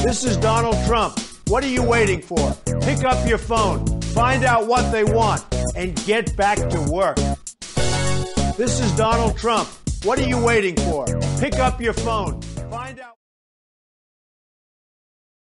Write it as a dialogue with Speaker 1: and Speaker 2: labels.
Speaker 1: This is Donald Trump. What are you waiting for? Pick up your phone, find out what they want, and get back to work. This is Donald Trump. What are you waiting for? Pick up your phone,